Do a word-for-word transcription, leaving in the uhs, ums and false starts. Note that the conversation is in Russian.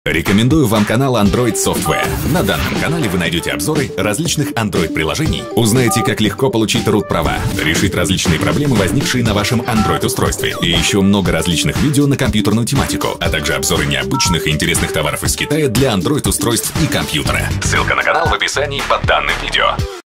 Рекомендую вам канал Android Software. На данном канале вы найдете обзоры различных Android-приложений, узнаете, как легко получить root-права, решить различные проблемы, возникшие на вашем Android-устройстве, и еще много различных видео на компьютерную тематику, а также обзоры необычных и интересных товаров из Китая для Android-устройств и компьютера. Ссылка на канал в описании под данным видео.